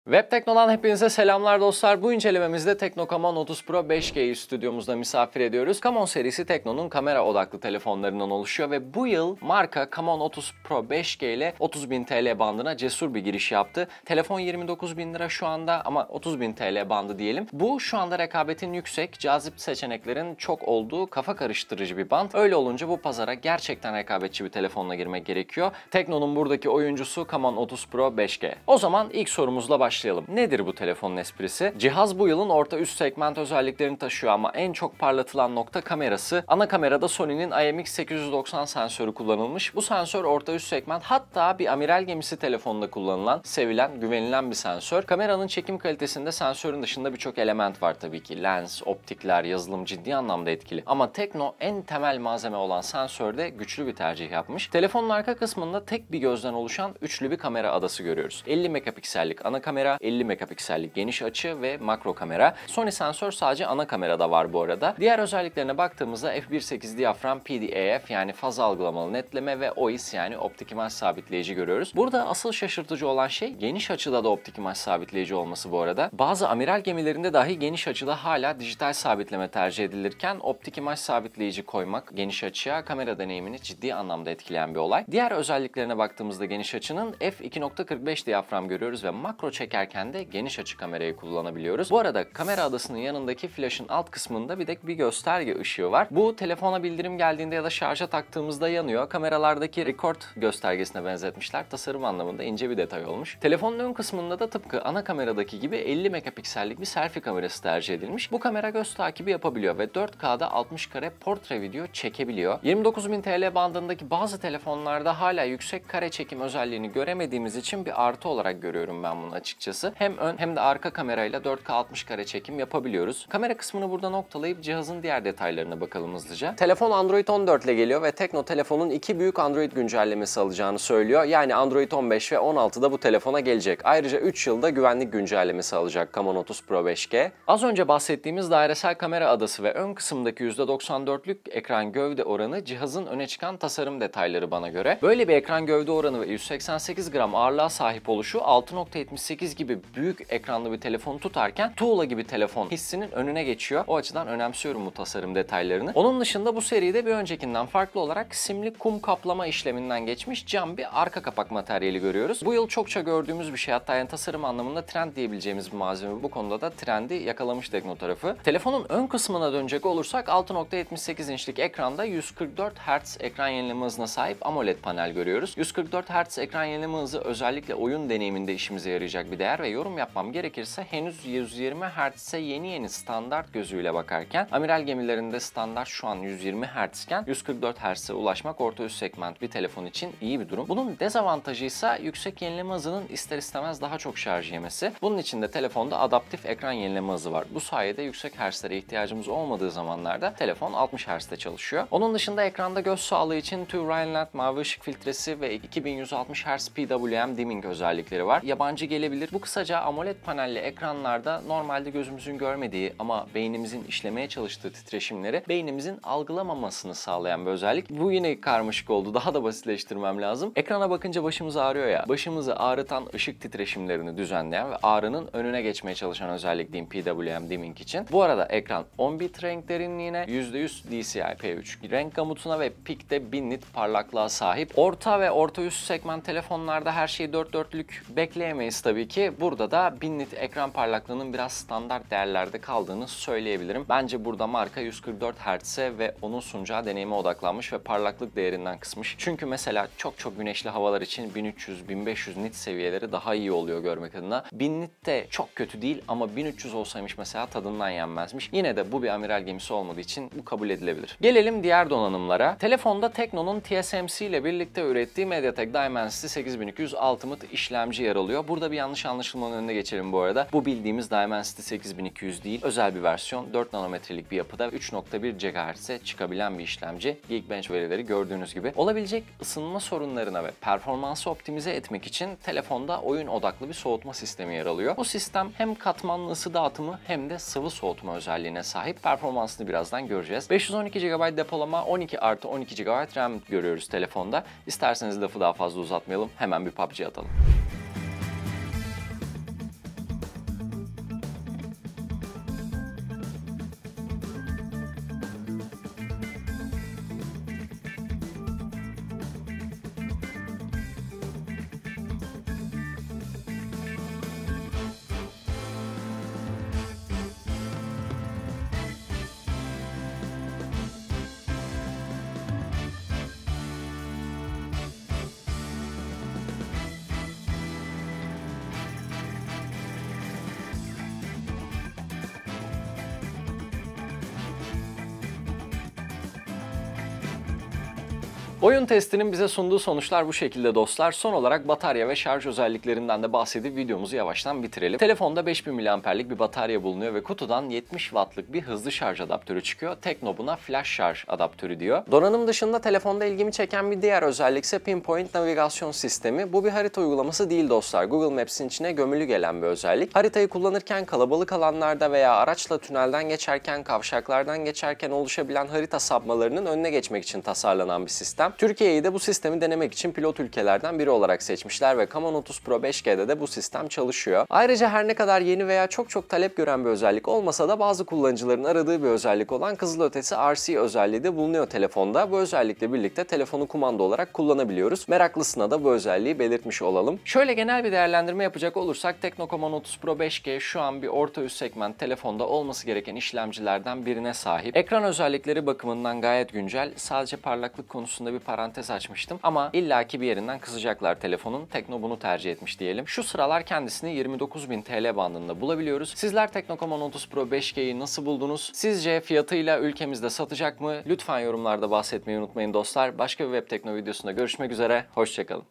Web Tekno'dan hepinize selamlar dostlar. Bu incelememizde Tekno Camon 30 Pro 5G'yi stüdyomuzda misafir ediyoruz. Camon serisi Tekno'nun kamera odaklı telefonlarından oluşuyor ve bu yıl marka Camon 30 Pro 5G ile 30.000 TL bandına cesur bir giriş yaptı. Telefon 29.000 lira şu anda ama 30.000 TL bandı diyelim. Bu şu anda rekabetin yüksek, cazip seçeneklerin çok olduğu kafa karıştırıcı bir band. Öyle olunca bu pazara gerçekten rekabetçi bir telefonla girmek gerekiyor. Tekno'nun buradaki oyuncusu Camon 30 Pro 5G. O zaman ilk sorumuzla başlayalım. Nedir bu telefonun esprisi? Cihaz bu yılın orta üst segment özelliklerini taşıyor ama en çok parlatılan nokta kamerası. Ana kamerada Sony'nin IMX890 sensörü kullanılmış. Bu sensör orta üst segment, hatta bir amiral gemisi telefonunda kullanılan, sevilen, güvenilen bir sensör. Kameranın çekim kalitesinde sensörün dışında birçok element var tabii ki. Lens, optikler, yazılım ciddi anlamda etkili. Ama Tekno en temel malzeme olan sensörde güçlü bir tercih yapmış. Telefonun arka kısmında tek bir gözden oluşan üçlü bir kamera adası görüyoruz. 50 megapiksellik ana kamera, 50 megapiksellik geniş açı ve makro kamera. Sony sensör sadece ana kamerada var bu arada. Diğer özelliklerine baktığımızda f1.8 diyafram, PDAF yani faz algılamalı netleme ve OIS yani optik imaj sabitleyici görüyoruz. Burada asıl şaşırtıcı olan şey geniş açıda da optik imaj sabitleyici olması bu arada. Bazı amiral gemilerinde dahi geniş açıda hala dijital sabitleme tercih edilirken optik imaj sabitleyici koymak geniş açıya kamera deneyimini ciddi anlamda etkileyen bir olay. Diğer özelliklerine baktığımızda geniş açının f2.45 diyafram görüyoruz ve makro çekerken de geniş açı kamerayı kullanabiliyoruz. Bu arada kamera adasının yanındaki flaşın alt kısmında bir gösterge ışığı var. Bu telefona bildirim geldiğinde ya da şarja taktığımızda yanıyor. Kameralardaki record göstergesine benzetmişler. Tasarım anlamında ince bir detay olmuş. Telefonun ön kısmında da tıpkı ana kameradaki gibi 50 megapiksellik bir selfie kamerası tercih edilmiş. Bu kamera göz takibi yapabiliyor ve 4K'da 60 kare portre video çekebiliyor. 29.000 TL bandındaki bazı telefonlarda hala yüksek kare çekim özelliğini göremediğimiz için bir artı olarak görüyorum ben bunu açıkçası. Hem ön hem de arka kamerayla 4K 60 kare çekim yapabiliyoruz. Kamera kısmını burada noktalayıp cihazın diğer detaylarına bakalım hızlıca. Telefon Android 14 ile geliyor ve Tekno telefonun iki büyük Android güncellemesi alacağını söylüyor. Yani Android 15 ve 16 da bu telefona gelecek. Ayrıca 3 yılda güvenlik güncellemesi alacak Camon 30 Pro 5G. Az önce bahsettiğimiz dairesel kamera adası ve ön kısımdaki %94'lük ekran gövde oranı cihazın öne çıkan tasarım detayları bana göre. Böyle bir ekran gövde oranı ve 188 gram ağırlığa sahip oluşu 6.78 gibi büyük ekranlı bir telefonu tutarken tuğla gibi telefon hissinin önüne geçiyor. O açıdan önemsiyorum bu tasarım detaylarını. Onun dışında bu seride bir öncekinden farklı olarak simli kum kaplama işleminden geçmiş cam bir arka kapak materyali görüyoruz. Bu yıl çokça gördüğümüz bir şey, hatta yani tasarım anlamında trend diyebileceğimiz bir malzeme. Bu konuda da trendi yakalamış Tekno tarafı. Telefonun ön kısmına dönecek olursak 6.78 inçlik ekranda 144 Hz ekran yenileme hızına sahip AMOLED panel görüyoruz. 144 Hz ekran yenileme hızı özellikle oyun deneyiminde işimize yarayacak bir değer ve yorum yapmam gerekirse henüz 120 Hz'e yeni standart gözüyle bakarken amiral gemilerinde standart şu an 120 Hz iken 144 Hz'e ulaşmak orta üst segment bir telefon için iyi bir durum. Bunun dezavantajı ise yüksek yenileme hızının ister istemez daha çok şarj yemesi. Bunun için de telefonda adaptif ekran yenileme hızı var. Bu sayede yüksek Hz'lere ihtiyacımız olmadığı zamanlarda telefon 60 Hz'de çalışıyor. Onun dışında ekranda göz sağlığı için True Rheinland mavi ışık filtresi ve 2160 Hz PWM dimming özellikleri var. Yabancı gelebilir. Bu kısaca AMOLED panelli ekranlarda normalde gözümüzün görmediği ama beynimizin işlemeye çalıştığı titreşimleri beynimizin algılamamasını sağlayan bir özellik. Bu yine karmaşık oldu. Daha da basitleştirmem lazım. Ekrana bakınca başımız ağrıyor ya. Başımızı ağrıtan ışık titreşimlerini düzenleyen ve ağrının önüne geçmeye çalışan özellik diyeyim PWM dimming için. Bu arada ekran 10 bit renk derinliğine, %100 DCI-P3 renk gamutuna ve pikte 1000 nit parlaklığa sahip. Orta ve orta üst segment telefonlarda her şeyi dört dörtlük bekleyemeyiz tabii ki. Burada da 1000 nit ekran parlaklığının biraz standart değerlerde kaldığını söyleyebilirim. Bence burada marka 144 Hz'e ve onun sunacağı deneyime odaklanmış ve parlaklık değerinden kısmış. Çünkü mesela çok güneşli havalar için 1300-1500 nit seviyeleri daha iyi oluyor görmek adına. 1000 nit de çok kötü değil ama 1300 olsaymış mesela tadından yenmezmiş. Yine de bu bir amiral gemisi olmadığı için bu kabul edilebilir. Gelelim diğer donanımlara. Telefonda Tekno'nun TSMC ile birlikte ürettiği MediaTek Dimensity 8200 Ultimate işlemci yer alıyor. Burada bir yanlış anlaşılmanın önüne geçelim bu arada. Bu bildiğimiz Dimensity 8200 değil, özel bir versiyon. 4 nanometrelik bir yapıda 3.1 GHz'e çıkabilen bir işlemci. Geekbench verileri gördüğünüz gibi. Olabilecek ısınma sorunlarına ve performansı optimize etmek için telefonda oyun odaklı bir soğutma sistemi yer alıyor. Bu sistem hem katmanlı ısı dağıtımı hem de sıvı soğutma özelliğine sahip. Performansını birazdan göreceğiz. 512 GB depolama, 12+12 GB RAM görüyoruz telefonda. İsterseniz lafı daha fazla uzatmayalım. Hemen bir PUBG atalım. Oyun testinin bize sunduğu sonuçlar bu şekilde dostlar. Son olarak batarya ve şarj özelliklerinden de bahsedip videomuzu yavaştan bitirelim. Telefonda 5000 mAh'lik bir batarya bulunuyor ve kutudan 70 Watt'lık bir hızlı şarj adaptörü çıkıyor. Tekno buna flash şarj adaptörü diyor. Donanım dışında telefonda ilgimi çeken bir diğer özellik ise Pinpoint navigasyon sistemi. Bu bir harita uygulaması değil dostlar. Google Maps'in içine gömülü gelen bir özellik. Haritayı kullanırken kalabalık alanlarda veya araçla tünelden geçerken, kavşaklardan geçerken oluşabilen harita sapmalarının önüne geçmek için tasarlanan bir sistem. Türkiye'yi de bu sistemi denemek için pilot ülkelerden biri olarak seçmişler ve Camon 30 Pro 5G'de de bu sistem çalışıyor. Ayrıca her ne kadar yeni veya çok talep gören bir özellik olmasa da bazı kullanıcıların aradığı bir özellik olan kızılötesi RC özelliği de bulunuyor telefonda. Bu özellikle birlikte telefonu kumanda olarak kullanabiliyoruz. Meraklısına da bu özelliği belirtmiş olalım. Şöyle genel bir değerlendirme yapacak olursak Tekno Camon 30 Pro 5G şu an bir orta üst segment telefonda olması gereken işlemcilerden birine sahip. Ekran özellikleri bakımından gayet güncel. Sadece parlaklık konusunda bir parantez açmıştım ama illaki bir yerinden kızacaklar telefonun. Tekno bunu tercih etmiş diyelim. Şu sıralar kendisini 29.000 TL bandında bulabiliyoruz. Sizler Tekno Camon 30 Pro 5G'yi nasıl buldunuz? Sizce fiyatıyla ülkemizde satacak mı? Lütfen yorumlarda bahsetmeyi unutmayın dostlar. Başka bir web tekno videosunda görüşmek üzere. Hoşçakalın.